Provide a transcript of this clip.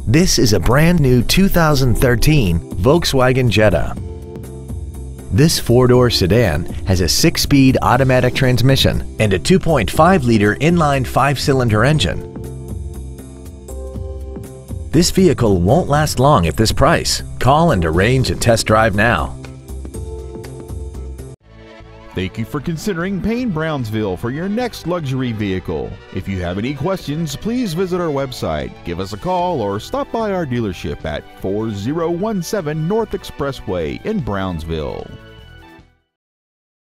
This is a brand new 2013 Volkswagen Jetta. This four-door sedan has a 6-speed automatic transmission and a 2.5-liter inline 5-cylinder engine. This vehicle won't last long at this price. Call and arrange a test drive now. Thank you for considering Payne Brownsville for your next luxury vehicle. If you have any questions, please visit our website, give us a call, or stop by our dealership at 4017 North Expressway in Brownsville.